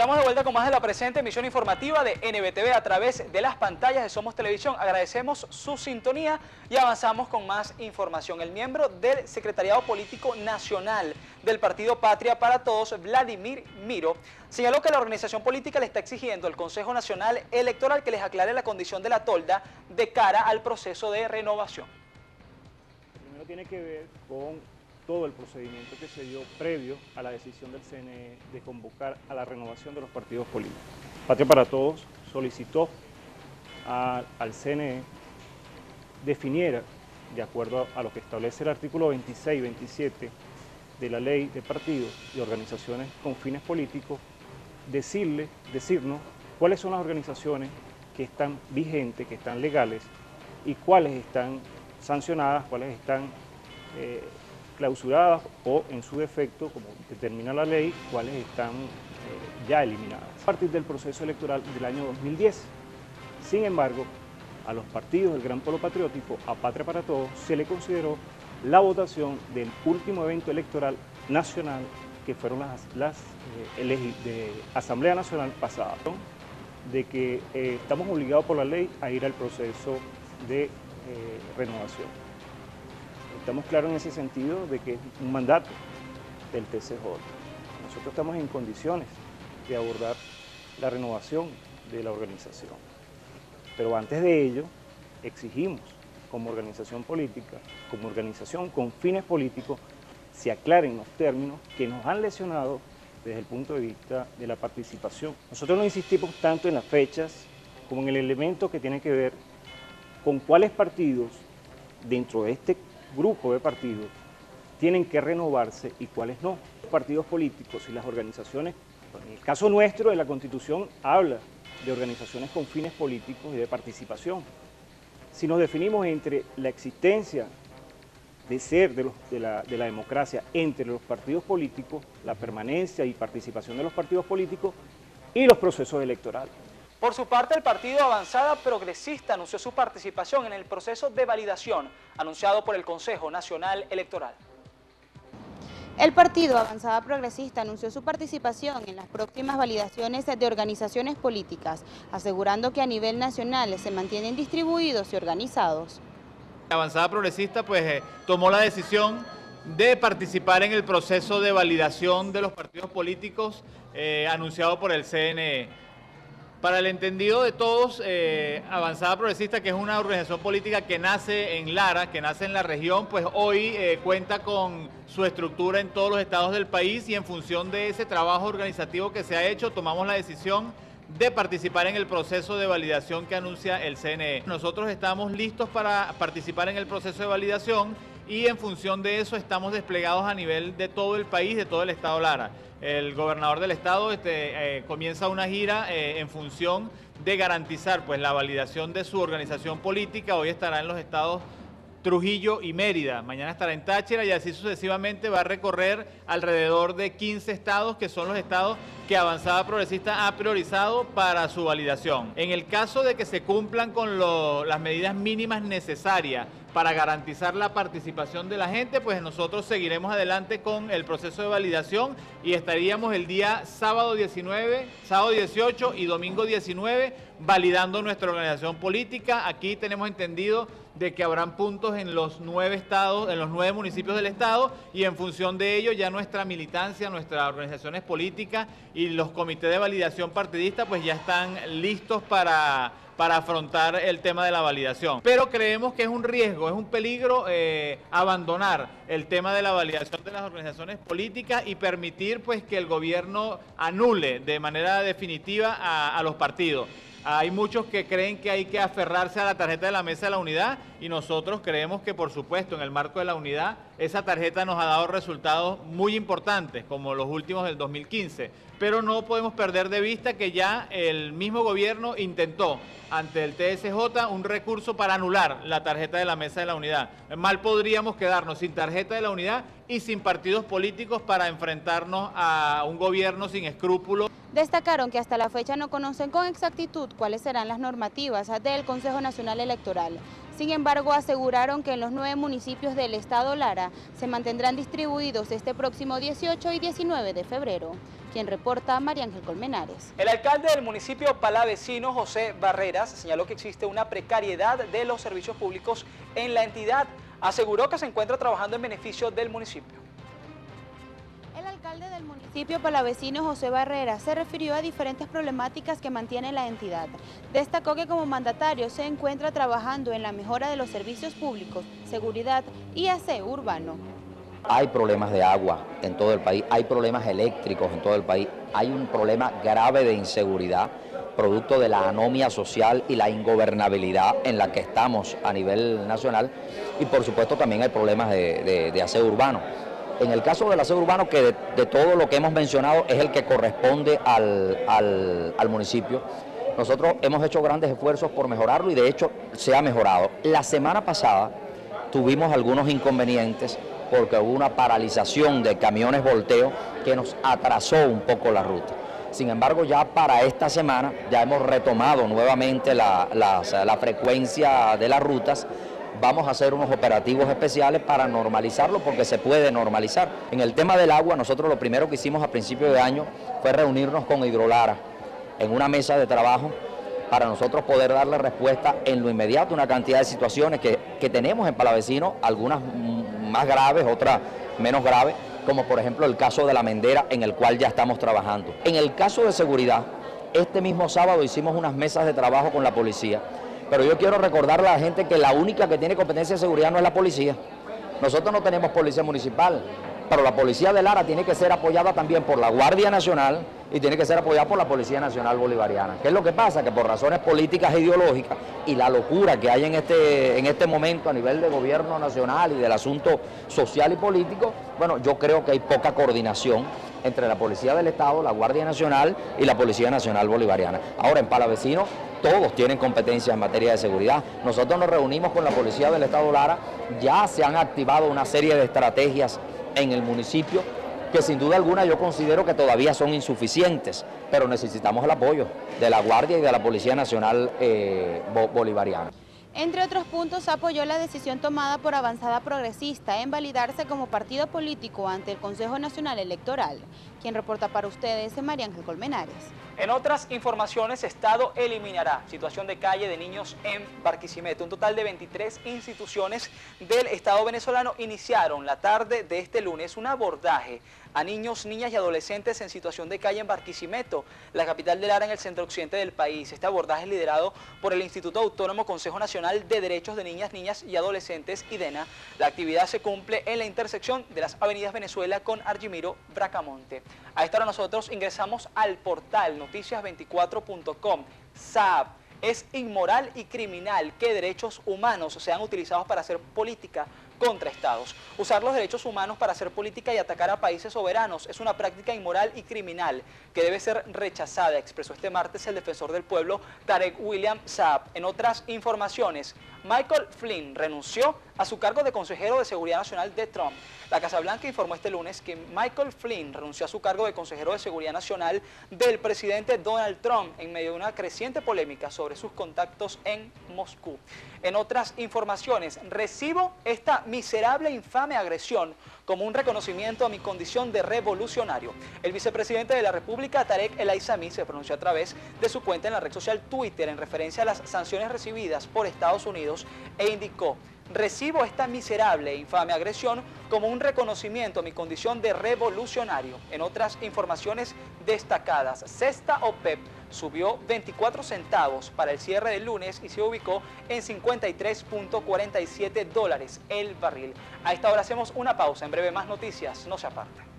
Estamos de vuelta con más de la presente emisión informativa de NBTV a través de las pantallas de Somos Televisión. Agradecemos su sintonía y avanzamos con más información. El miembro del Secretariado Político Nacional del Partido Patria para Todos, Vladimir Miro, señaló que la organización política le está exigiendo al Consejo Nacional Electoral que les aclare la condición de la tolda de cara al proceso de renovación. Primero tiene que ver con todo el procedimiento que se dio previo a la decisión del CNE de convocar a la renovación de los partidos políticos. Patria para Todos solicitó al CNE definiera, de acuerdo a lo que establece el artículo 26 y 27 de la Ley de Partidos y Organizaciones con Fines Políticos, decirnos cuáles son las organizaciones que están vigentes, que están legales, y cuáles están sancionadas, cuáles están clausuradas o, en su defecto, como determina la ley, cuáles están ya eliminadas a partir del proceso electoral del año 2010. Sin embargo, a los partidos del Gran Polo Patriótico, a Patria para Todos, se le consideró la votación del último evento electoral nacional, que fueron las de Asamblea Nacional pasada, de que estamos obligados por la ley a ir al proceso de renovación. Estamos claros en ese sentido de que es un mandato del TCJ. Nosotros estamos en condiciones de abordar la renovación de la organización. Pero antes de ello, exigimos como organización política, como organización con fines políticos, se aclaren los términos que nos han lesionado desde el punto de vista de la participación. Nosotros no insistimos tanto en las fechas como en el elemento que tiene que ver con cuáles partidos dentro de este grupo de partidos tienen que renovarse y cuáles no. Los partidos políticos y las organizaciones, en el caso nuestro de la Constitución habla de organizaciones con fines políticos y de participación. Si nos definimos entre la existencia de ser de la democracia entre los partidos políticos, la permanencia y participación de los partidos políticos y los procesos electorales. Por su parte, el Partido Avanzada Progresista anunció su participación en el proceso de validación anunciado por el Consejo Nacional Electoral. El Partido Avanzada Progresista anunció su participación en las próximas validaciones de organizaciones políticas, asegurando que a nivel nacional se mantienen distribuidos y organizados. La Avanzada Progresista tomó la decisión de participar en el proceso de validación de los partidos políticos anunciado por el CNE. Para el entendido de todos, Avanzada Progresista, que es una organización política que nace en Lara, que nace en la región, pues hoy cuenta con su estructura en todos los estados del país, y en función de ese trabajo organizativo que se ha hecho, tomamos la decisión de participar en el proceso de validación que anuncia el CNE. Nosotros estamos listos para participar en el proceso de validación y en función de eso estamos desplegados a nivel de todo el país, de todo el estado Lara. El gobernador del estado comienza una gira en función de garantizar la validación de su organización política. Hoy estará en los estados Trujillo y Mérida, mañana estará en Táchira y así sucesivamente va a recorrer alrededor de 15 estados, que son los estados que Avanzada Progresista ha priorizado para su validación. En el caso de que se cumplan con las medidas mínimas necesarias para garantizar la participación de la gente, pues nosotros seguiremos adelante con el proceso de validación y estaríamos el día sábado 19, sábado 18 y domingo 19 validando nuestra organización política. Aquí tenemos entendido de que habrán puntos en los 9 estados, en los 9 municipios del estado, y en función de ello ya nuestra militancia, nuestras organizaciones políticas y los comités de validación partidista pues ya están listos para afrontar el tema de la validación. Pero creemos que es un riesgo, es un peligro abandonar el tema de la validación de las organizaciones políticas y permitir que el gobierno anule de manera definitiva a los partidos. Hay muchos que creen que hay que aferrarse a la tarjeta de la Mesa de la Unidad y nosotros creemos que, por supuesto, en el marco de la unidad, esa tarjeta nos ha dado resultados muy importantes, como los últimos del 2015. Pero no podemos perder de vista que ya el mismo gobierno intentó ante el TSJ un recurso para anular la tarjeta de la Mesa de la Unidad. Mal podríamos quedarnos sin tarjeta de la unidad y sin partidos políticos para enfrentarnos a un gobierno sin escrúpulos. Destacaron que hasta la fecha no conocen con exactitud cuáles serán las normativas del Consejo Nacional Electoral. Sin embargo, aseguraron que en los 9 municipios del estado Lara se mantendrán distribuidos este próximo 18 y 19 de febrero. quien reporta María Ángel Colmenares. El alcalde del municipio palavecino, José Barreras, señaló que existe una precariedad de los servicios públicos en la entidad. Aseguró que se encuentra trabajando en beneficio del municipio. El alcalde del municipio palavecino, José Barreras, se refirió a diferentes problemáticas que mantiene la entidad. Destacó que como mandatario se encuentra trabajando en la mejora de los servicios públicos, seguridad y aseo urbano. Hay problemas de agua en todo el país, hay problemas eléctricos en todo el país, hay un problema grave de inseguridad, producto de la anomia social y la ingobernabilidad en la que estamos a nivel nacional, y por supuesto también hay problemas de aseo urbano. En el caso del aseo urbano, que de todo lo que hemos mencionado es el que corresponde al municipio, nosotros hemos hecho grandes esfuerzos por mejorarlo y de hecho se ha mejorado. La semana pasada tuvimos algunos inconvenientes porque hubo una paralización de camiones volteo que nos atrasó un poco la ruta. Sin embargo, ya para esta semana ya hemos retomado nuevamente la frecuencia de las rutas. Vamos a hacer unos operativos especiales para normalizarlo porque se puede normalizar. En el tema del agua, nosotros lo primero que hicimos a principio de año fue reunirnos con Hidrolara en una mesa de trabajo para nosotros poder darle respuesta en lo inmediato a una cantidad de situaciones que tenemos en Palavecino, algunas más graves, otras menos graves, como por ejemplo el caso de la Mendera, en el cual ya estamos trabajando. En el caso de seguridad, este mismo sábado hicimos unas mesas de trabajo con la policía, pero yo quiero recordarle a la gente que la única que tiene competencia de seguridad no es la policía. Nosotros no tenemos policía municipal, pero la policía de Lara tiene que ser apoyada también por la Guardia Nacional y tiene que ser apoyada por la Policía Nacional Bolivariana. ¿Qué es lo que pasa? Que por razones políticas e ideológicas y la locura que hay en este momento a nivel de gobierno nacional y del asunto social y político, bueno, yo creo que hay poca coordinación entre la Policía del Estado, la Guardia Nacional y la Policía Nacional Bolivariana. Ahora, en Palavecino todos tienen competencias en materia de seguridad. Nosotros nos reunimos con la Policía del Estado Lara, ya se han activado una serie de estrategias en el municipio que sin duda alguna yo considero que todavía son insuficientes, pero necesitamos el apoyo de la Guardia y de la Policía Nacional Bolivariana. Entre otros puntos, apoyó la decisión tomada por Avanzada Progresista en validarse como partido político ante el Consejo Nacional Electoral. Quien reporta para ustedes es María Ángel Colmenares. En otras informaciones, Estado eliminará situación de calle de niños en Barquisimeto. Un total de 23 instituciones del Estado venezolano iniciaron la tarde de este lunes un abordaje a niños, niñas y adolescentes en situación de calle en Barquisimeto, la capital de Lara en el centro occidente del país. Este abordaje es liderado por el Instituto Autónomo Consejo Nacional de Derechos de Niñas y Adolescentes, IDENA. La actividad se cumple en la intersección de las avenidas Venezuela con Argimiro Bracamonte. A esta hora nosotros ingresamos al portal noticias24.com. SAP. Es inmoral y criminal que derechos humanos sean utilizados para hacer política contra estados. Usar los derechos humanos para hacer política y atacar a países soberanos es una práctica inmoral y criminal que debe ser rechazada, expresó este martes el defensor del pueblo Tarek William Saab. En otras informaciones, Michael Flynn renunció a su cargo de consejero de Seguridad Nacional de Trump. La Casa Blanca informó este lunes que Michael Flynn renunció a su cargo de consejero de Seguridad Nacional del presidente Donald Trump en medio de una creciente polémica sobre sus contactos en Moscú. En otras informaciones, recibo esta miserable e infame agresión como un reconocimiento a mi condición de revolucionario. El vicepresidente de la República, Tarek El Aissami, se pronunció a través de su cuenta en la red social Twitter en referencia a las sanciones recibidas por Estados Unidos e indicó: recibo esta miserable e infame agresión como un reconocimiento a mi condición de revolucionario. En otras informaciones destacadas, Cesta OPEP subió 24 centavos para el cierre del lunes y se ubicó en $53.47 el barril. A esta hora hacemos una pausa. En breve más noticias, no se aparten.